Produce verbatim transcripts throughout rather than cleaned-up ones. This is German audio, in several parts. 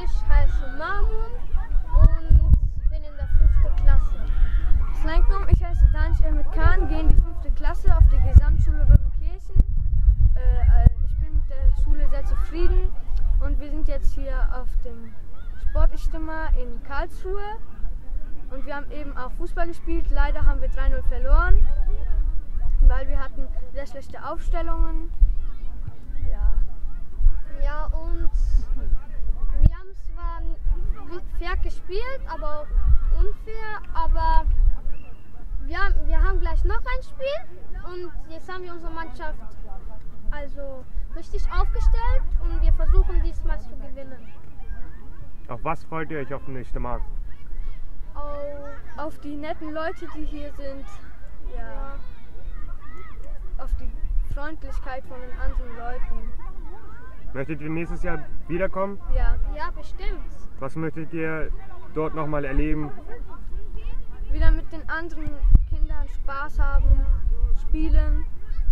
Ich heiße Marmon und bin in der fünften Klasse. Assalamualaikum, ich heiße Danish Emmet Khan, gehe in die fünfte Klasse auf die Gesamtschule Rödenkirchen. Äh, ich bin mit der Schule sehr zufrieden und wir sind jetzt hier auf dem Sportistimmar in Karlsruhe und wir haben eben auch Fußball gespielt. Leider haben wir drei null verloren, weil wir hatten sehr schlechte Aufstellungen. Ja, Ja, und wir haben zwar fair gespielt, aber auch unfair, aber wir, wir haben gleich noch ein Spiel und jetzt haben wir unsere Mannschaft also richtig aufgestellt und wir versuchen diesmal zu gewinnen. Auf was freut ihr euch auf dem nächsten Mal? Auf, auf die netten Leute, die hier sind, ja, auf die Freundlichkeit von den anderen Leuten. Möchtet ihr nächstes Jahr wiederkommen? Ja, ja, bestimmt. Was möchtet ihr dort nochmal erleben? wieder mit den anderen Kindern Spaß haben, spielen.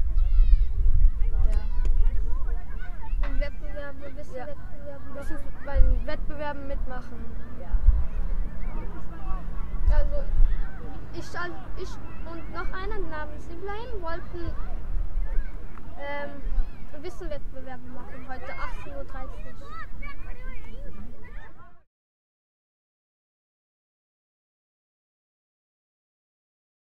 Ja. Und Wettbewerbe, Wissen Ja. Wettbewerben Bisschen bei den Wettbewerben mitmachen. Ja. Also ich, als- ich und noch einer namens Ibrahim wollten ähm, Wissenwettbewerbe machen, heute achtzehn Uhr dreißig.